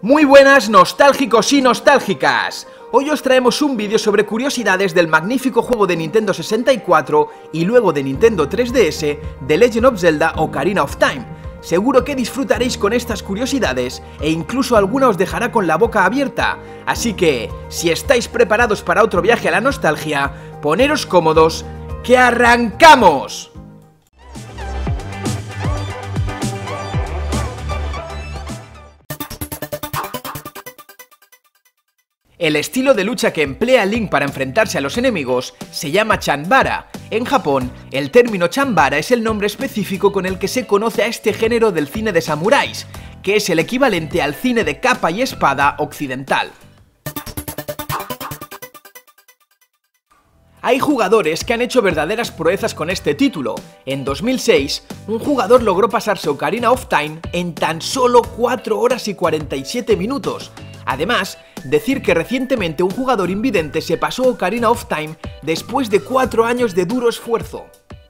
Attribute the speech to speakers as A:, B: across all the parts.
A: Muy buenas nostálgicos y nostálgicas. Hoy os traemos un vídeo sobre curiosidades del magnífico juego de Nintendo 64 y luego de Nintendo 3DS, The Legend of Zelda Ocarina of Time. Seguro que disfrutaréis con estas curiosidades e incluso alguna os dejará con la boca abierta. Así que, si estáis preparados para otro viaje a la nostalgia, poneros cómodos, ¡que arrancamos! El estilo de lucha que emplea Link para enfrentarse a los enemigos se llama Chanbara. En Japón, el término Chanbara es el nombre específico con el que se conoce a este género del cine de samuráis, que es el equivalente al cine de capa y espada occidental. Hay jugadores que han hecho verdaderas proezas con este título. En 2006, un jugador logró pasarse Ocarina of Time en tan solo 4 horas y 47 minutos. Además, decir que recientemente un jugador invidente se pasó Ocarina of Time después de 4 años de duro esfuerzo.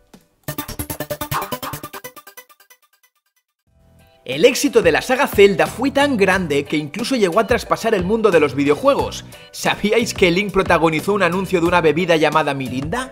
A: El éxito de la saga Zelda fue tan grande que incluso llegó a traspasar el mundo de los videojuegos. ¿Sabíais que Link protagonizó un anuncio de una bebida llamada Mirinda?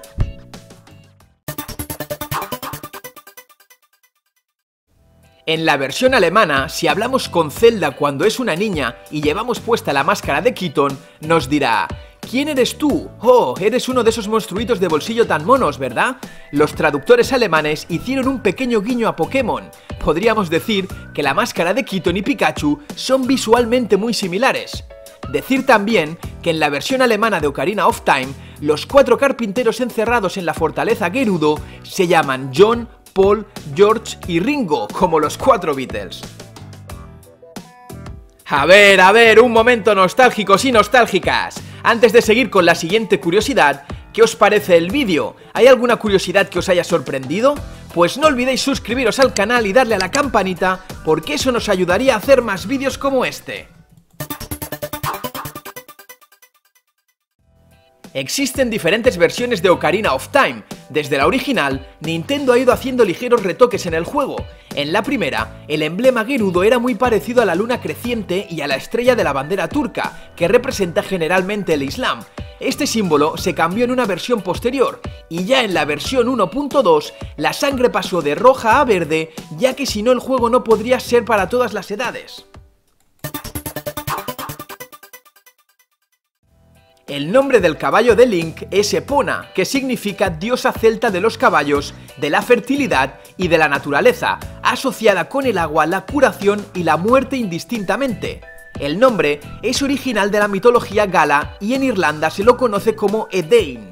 A: En la versión alemana, si hablamos con Zelda cuando es una niña y llevamos puesta la máscara de Keaton, nos dirá: ¿quién eres tú? Oh, eres uno de esos monstruitos de bolsillo tan monos, ¿verdad? Los traductores alemanes hicieron un pequeño guiño a Pokémon. Podríamos decir que la máscara de Keaton y Pikachu son visualmente muy similares. Decir también que en la versión alemana de Ocarina of Time, los 4 carpinteros encerrados en la fortaleza Gerudo se llaman John, Paul, George y Ringo, como los 4 Beatles. A ver, un momento nostálgicos y nostálgicas. Antes de seguir con la siguiente curiosidad, ¿qué os parece el vídeo? ¿Hay alguna curiosidad que os haya sorprendido? Pues no olvidéis suscribiros al canal y darle a la campanita, porque eso nos ayudaría a hacer más vídeos como este. Existen diferentes versiones de Ocarina of Time. Desde la original, Nintendo ha ido haciendo ligeros retoques en el juego. En la primera, el emblema Gerudo era muy parecido a la luna creciente y a la estrella de la bandera turca, que representa generalmente el Islam. Este símbolo se cambió en una versión posterior, y ya en la versión 1.2, la sangre pasó de roja a verde, ya que si no el juego no podría ser para todas las edades. El nombre del caballo de Link es Epona, que significa diosa celta de los caballos, de la fertilidad y de la naturaleza, asociada con el agua, la curación y la muerte indistintamente. El nombre es original de la mitología gala y en Irlanda se lo conoce como Edain.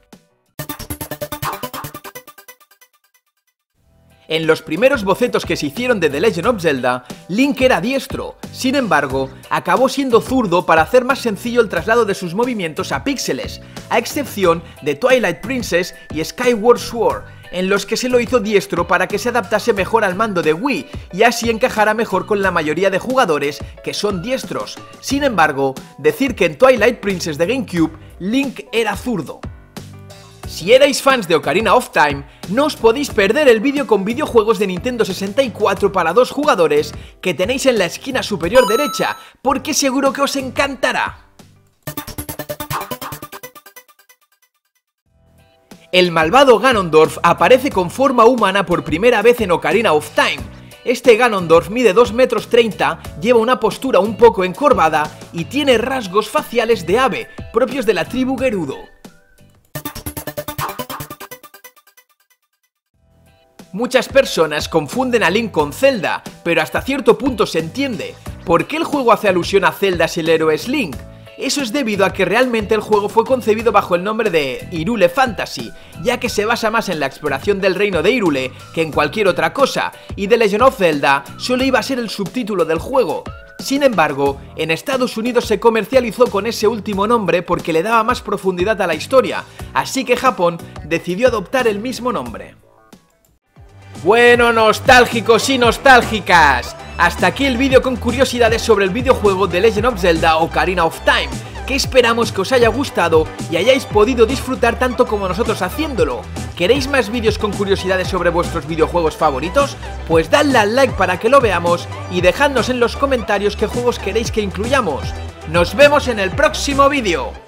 A: En los primeros bocetos que se hicieron de The Legend of Zelda, Link era diestro. Sin embargo, acabó siendo zurdo para hacer más sencillo el traslado de sus movimientos a píxeles, a excepción de Twilight Princess y Skyward Sword, en los que se lo hizo diestro para que se adaptase mejor al mando de Wii y así encajara mejor con la mayoría de jugadores que son diestros. Sin embargo, decir que en Twilight Princess de GameCube, Link era zurdo. Si erais fans de Ocarina of Time, no os podéis perder el vídeo con videojuegos de Nintendo 64 para 2 jugadores que tenéis en la esquina superior derecha, porque seguro que os encantará. El malvado Ganondorf aparece con forma humana por primera vez en Ocarina of Time. Este Ganondorf mide 2,30 metros, lleva una postura un poco encorvada y tiene rasgos faciales de ave, propios de la tribu Gerudo. Muchas personas confunden a Link con Zelda, pero hasta cierto punto se entiende. ¿Por qué el juego hace alusión a Zelda si el héroe es Link? Eso es debido a que realmente el juego fue concebido bajo el nombre de Hyrule Fantasy, ya que se basa más en la exploración del reino de Hyrule que en cualquier otra cosa, y The Legend of Zelda solo iba a ser el subtítulo del juego. Sin embargo, en Estados Unidos se comercializó con ese último nombre porque le daba más profundidad a la historia, así que Japón decidió adoptar el mismo nombre. Bueno, nostálgicos y nostálgicas, hasta aquí el vídeo con curiosidades sobre el videojuego The Legend of Zelda Ocarina of Time, que esperamos que os haya gustado y hayáis podido disfrutar tanto como nosotros haciéndolo. ¿Queréis más vídeos con curiosidades sobre vuestros videojuegos favoritos? Pues dadle al like para que lo veamos y dejadnos en los comentarios qué juegos queréis que incluyamos. ¡Nos vemos en el próximo vídeo!